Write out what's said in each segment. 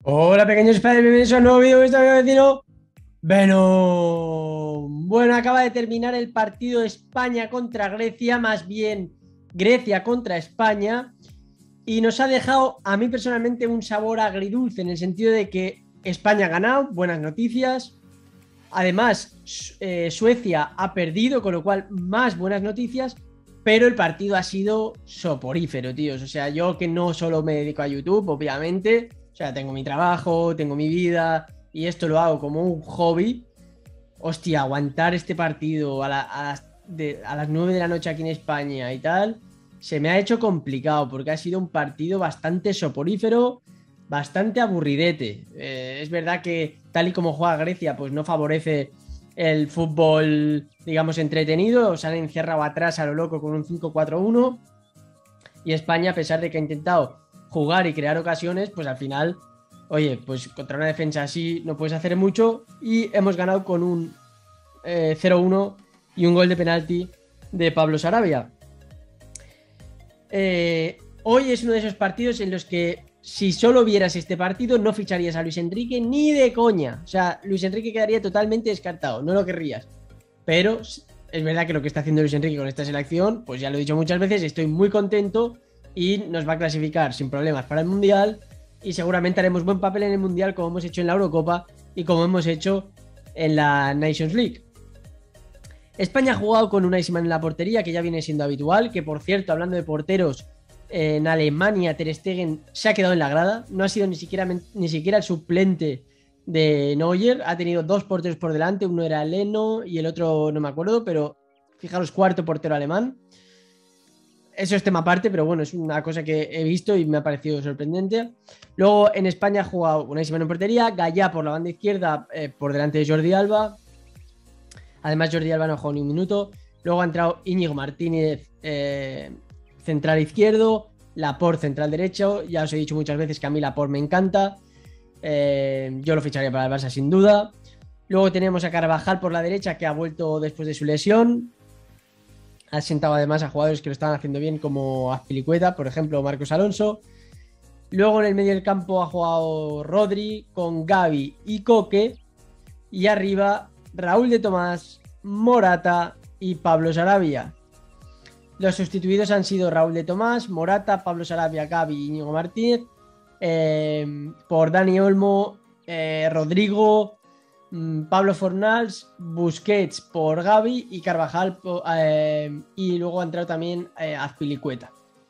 Hola pequeños padres, bienvenidos a un nuevo vídeo. ¿Cómo está mi vecino? Bueno, acaba de terminar el partido España contra Grecia, más bien Grecia contra España, y nos ha dejado a mí personalmente un sabor agridulce en el sentido de que España ha ganado, buenas noticias. Además, Suecia ha perdido, con lo cual más buenas noticias, pero el partido ha sido soporífero, tíos. O sea, yo que no solo me dedico a YouTube, obviamente, o sea, tengo mi trabajo, tengo mi vida y esto lo hago como un hobby. Hostia, aguantar este partido a las 9 de la noche aquí en España y tal, se me ha hecho complicado porque ha sido un partido bastante soporífero, bastante aburridete. Es verdad que tal y como juega Grecia, pues no favorece el fútbol, digamos, entretenido. Se han encerrado atrás a lo loco con un 5-4-1 y España, a pesar de que ha intentado jugar y crear ocasiones, pues al final, oye, pues contra una defensa así no puedes hacer mucho y hemos ganado con un 0-1 y un gol de penalti de Pablo Sarabia. Hoy es uno de esos partidos en los que si solo vieras este partido no ficharías a Luis Enrique ni de coña. O sea, Luis Enrique quedaría totalmente descartado, no lo querrías. Pero es verdad que lo que está haciendo Luis Enrique con esta selección, pues ya lo he dicho muchas veces, estoy muy contento y nos va a clasificar sin problemas para el Mundial y seguramente haremos buen papel en el Mundial como hemos hecho en la Eurocopa y como hemos hecho en la Nations League. España ha jugado con Unai Simón en la portería, que ya viene siendo habitual, que por cierto, hablando de porteros, en Alemania Ter Stegen se ha quedado en la grada, no ha sido ni siquiera el suplente de Neuer, ha tenido dos porteros por delante, uno era Leno y el otro no me acuerdo, pero fijaros, cuarto portero alemán. Eso es tema aparte, pero bueno, es una cosa que he visto y me ha parecido sorprendente. Luego en España ha jugado Unai Simón en portería, Gallá por la banda izquierda, por delante de Jordi Alba. Además, Jordi Alba no ha jugado ni un minuto. Luego ha entrado Íñigo Martínez, central izquierdo. Laporte, central derecho. Ya os he dicho muchas veces que a mí Laporte me encanta. Yo lo ficharía para el Barça sin duda. Luego tenemos a Carvajal por la derecha, que ha vuelto después de su lesión. Ha sentado además a jugadores que lo estaban haciendo bien, como Azpilicueta, por ejemplo, Marcos Alonso. Luego en el medio del campo ha jugado Rodri con Gavi y Coque. Y arriba Raúl de Tomás, Morata y Pablo Sarabia. Los sustituidos han sido Raúl de Tomás, Morata, Pablo Sarabia, Gavi y Íñigo Martínez. Por Dani Olmo, Rodrigo, Pablo Fornals, Busquets por Gavi y Carvajal. Y luego ha entrado también Azpilicueta.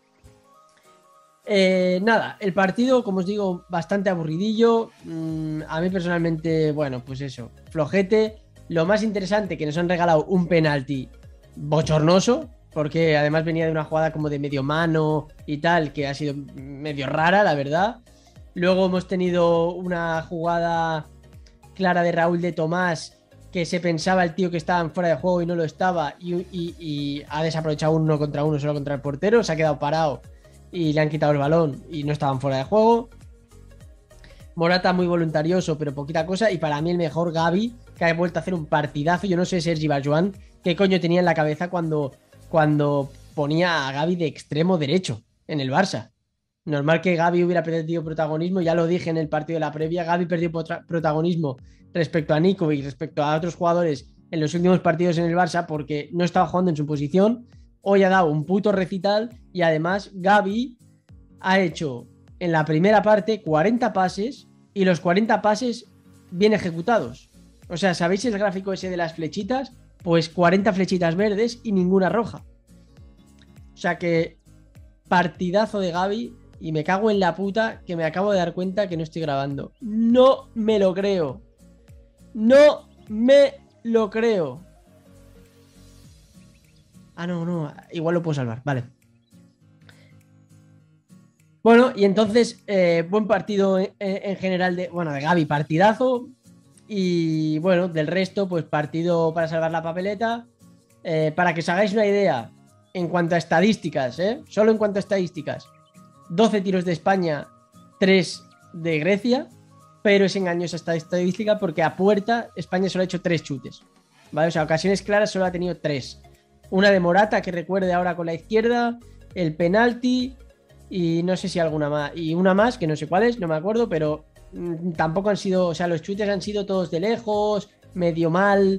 Nada, el partido, como os digo, bastante aburridillo. A mí personalmente, bueno, pues eso, flojete. Lo más interesante que nos han regalado un penalti bochornoso, porque además venía de una jugada como de medio mano y tal, que ha sido medio rara, la verdad. Luego hemos tenido una jugada clara de Raúl de Tomás, que se pensaba el tío que estaba fuera de juego y no lo estaba, y ha desaprovechado uno contra uno solo contra el portero, se ha quedado parado y le han quitado el balón y no estaban fuera de juego. Morata muy voluntarioso, pero poquita cosa. Y para mí el mejor Gavi, que ha vuelto a hacer un partidazo. Yo no sé, Sergi Barjuan, qué coño tenía en la cabeza cuando ponía a Gavi de extremo derecho en el Barça. Normal que Gavi hubiera perdido protagonismo, ya lo dije en el partido de la previa, Gavi perdió protagonismo respecto a Nico y respecto a otros jugadores en los últimos partidos en el Barça porque no estaba jugando en su posición. Hoy ha dado un puto recital y además Gavi ha hecho en la primera parte 40 pases y los 40 pases bien ejecutados. O sea, ¿sabéis el gráfico ese de las flechitas? Pues 40 flechitas verdes y ninguna roja. O sea que partidazo de Gavi y me cago en la puta que me acabo de dar cuenta que no estoy grabando. No me lo creo. No me lo creo. Ah, no, no. Igual lo puedo salvar. Vale. Bueno, y entonces, buen partido en general de Gavi, partidazo. Y bueno, del resto, pues partido para salvar la papeleta. Para que os hagáis una idea, en cuanto a estadísticas, solo en cuanto a estadísticas, 12 tiros de España, 3 de Grecia, pero es engañosa esta estadística porque a puerta España solo ha hecho 3 chutes, ¿vale? O sea, ocasiones claras solo ha tenido 3. Una de Morata, que recuerde ahora con la izquierda, el penalti y no sé si alguna más. Y una más, que no sé cuál es, no me acuerdo, pero tampoco han sido, o sea, los chutes han sido todos de lejos, medio mal.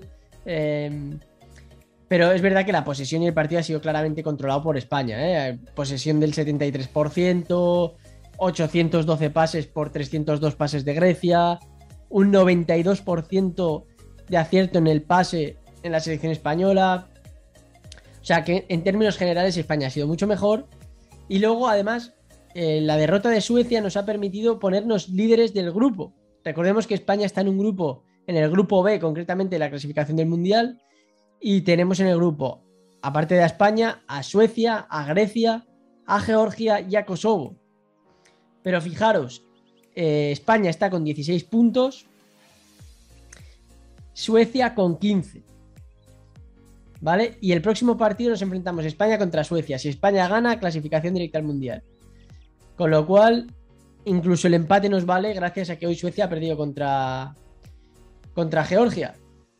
Pero es verdad que la posesión y el partido ha sido claramente controlado por España, ¿eh? Posesión del 73%, 812 pases por 302 pases de Grecia, un 92% de acierto en el pase en la selección española. O sea que en términos generales España ha sido mucho mejor. Y luego, además, la derrota de Suecia nos ha permitido ponernos líderes del grupo. Recordemos que España está en un grupo, en el grupo B, concretamente la clasificación del Mundial. Y tenemos en el grupo, aparte de a España, a Suecia, a Grecia, a Georgia y a Kosovo. Pero fijaros, España está con 16 puntos, Suecia con 15. ¿Vale? Y el próximo partido nos enfrentamos España contra Suecia. Si España gana, clasificación directa al Mundial. Con lo cual, incluso el empate nos vale gracias a que hoy Suecia ha perdido contra Georgia.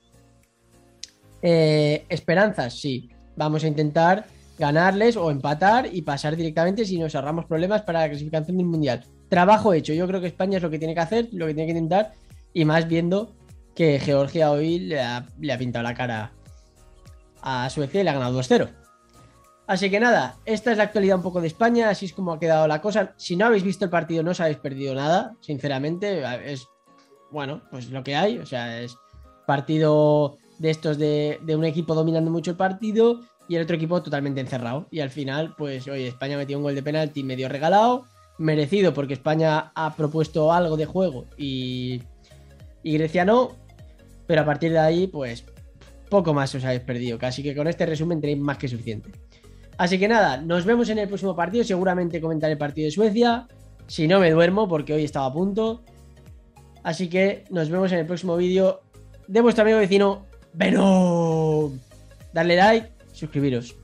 Esperanzas, sí. Vamos a intentar ganarles o empatar y pasar directamente si nos ahorramos problemas para la clasificación del Mundial. Trabajo hecho. Yo creo que España es lo que tiene que hacer, lo que tiene que intentar, y más viendo que Georgia hoy le ha pintado la cara a Suecia y le ha ganado 2-0. Así que nada, esta es la actualidad un poco de España, así es como ha quedado la cosa. Si no habéis visto el partido no os habéis perdido nada, sinceramente. Es, bueno, pues lo que hay. O sea, es partido de estos de un equipo dominando mucho el partido y el otro equipo totalmente encerrado. Y al final, pues oye, España metió un gol de penalti medio regalado, merecido porque España ha propuesto algo de juego y Grecia no. Pero a partir de ahí, pues poco más os habéis perdido. Casi que con este resumen tenéis más que suficiente. Así que nada, nos vemos en el próximo partido. Seguramente comentaré el partido de Suecia. Si no me duermo, porque hoy estaba a punto. Así que nos vemos en el próximo vídeo de vuestro amigo vecino Venom. Darle like, suscribiros.